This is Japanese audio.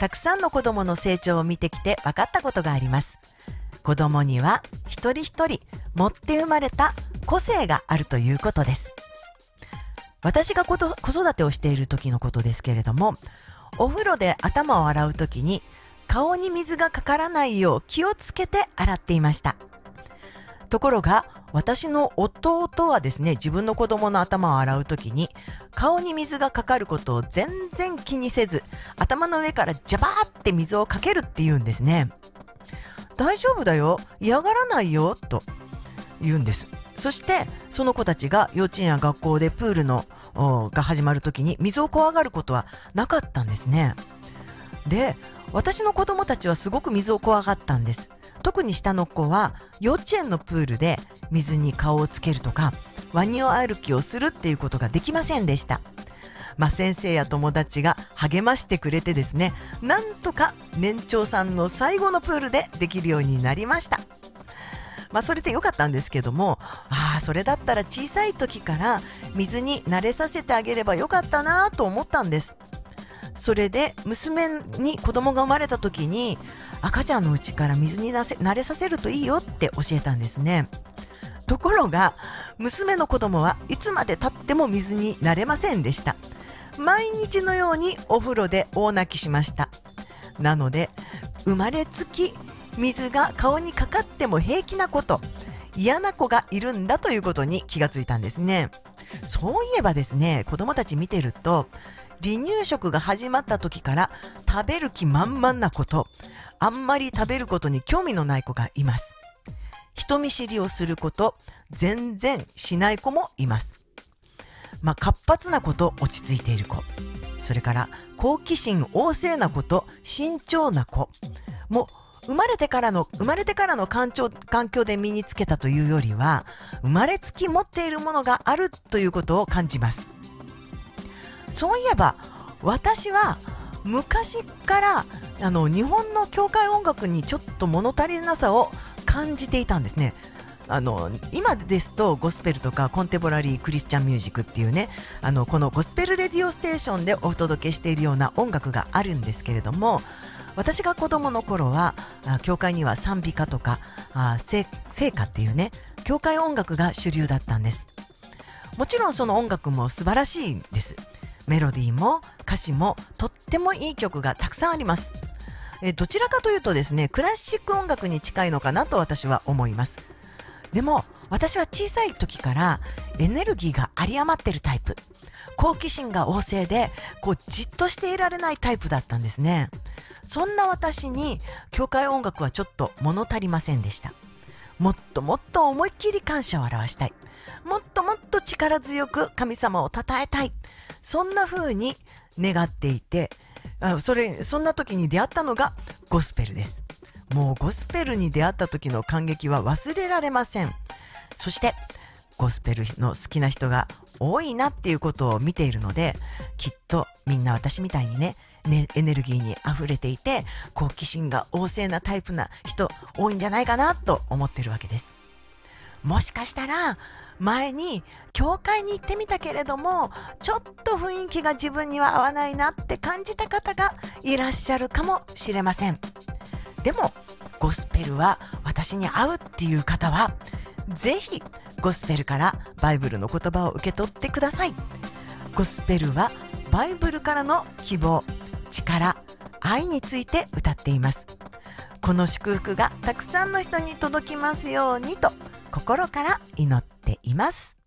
たくさんの子供の成長を見てきて分かったことがあります。子供には一人一人持って生まれた個性があるということです。私が子育てをしている時のことですけれども、お風呂で頭を洗う時に顔に水がかからないよう気をつけて洗っていました。ところが私の弟はですね、自分の子供の頭を洗う時に顔に水がかかることを全然気にせず、頭の上からジャバーって水をかけるって言うんですね。大丈夫だよ、嫌がらないよと言うんです。そしてその子たちが幼稚園や学校でプールが始まる時に水を怖がることはなかったんですね。で、私の子供たちはすごく水を怖がったんです。特に下の子は幼稚園のプールで水に顔をつけるとかワニを歩きをするっていうことができませんでした。先生や友達が励ましてくれてですね、なんとか年長さんの最後のプールでできるようになりました。それでよかったんですけども、それだったら小さい時から水に慣れさせてあげればよかったなと思ったんです。それで娘に子供が生まれた時に、赤ちゃんのうちから水に慣れさせるといいよって教えたんですね。ところが娘の子供はいつまで経っても水に慣れませんでした。毎日のようにお風呂で大泣きしました。なので生まれつき水が顔にかかっても平気なこと、嫌な子がいるんだということに気がついたんですね。そういえばですね、子供たち見てると離乳食が始まった時から食べる気満々な子と、あんまり食べることに興味のない子がいます。人見知りをする子と全然しない子もいます。活発な子と落ち着いている子、それから好奇心旺盛な子と慎重な子も、生まれてからの環境で身につけたというよりは、生まれつき持っているものがあるということを感じます。そういえば私は昔から日本の教会音楽にちょっと物足りなさを感じていたんですね。今ですとゴスペルとかコンテンポラリークリスチャンミュージックっていうね、このゴスペルレディオステーションでお届けしているような音楽があるんですけれども、私が子供の頃は教会には賛美歌とか聖歌っていうね、教会音楽が主流だったんです。もちろんその音楽も素晴らしいんです。メロディーも歌詞もとってもいい曲がたくさんあります。どちらかというとですね、クラシック音楽に近いのかなと私は思います。でも私は小さい時からエネルギーが有り余ってるタイプ、好奇心が旺盛でじっとしていられないタイプだったんですね。そんな私に教会音楽はちょっと物足りませんでした。もっともっと思いっきり感謝を表したい、もっともっと力強く神様を称えたい、そんな風に願っていて、そんな時に出会ったのがゴスペルです。もうゴスペルに出会った時の感激は忘れられません。そしてゴスペルの好きな人が多いなっていうことを見ているので、きっとみんな私みたいにね、エネルギーにあふれていて好奇心が旺盛なタイプな人多いんじゃないかなと思ってるわけです。もしかしたら前に教会に行ってみたけれども、ちょっと雰囲気が自分には合わないなって感じた方がいらっしゃるかもしれません。でもゴスペルは私に合うっていう方は、ぜひゴスペルからバイブルの言葉を受け取ってください。ゴスペルはバイブルからの希望、力、愛について歌っています。この祝福がたくさんの人に届きますようにと心から祈っています。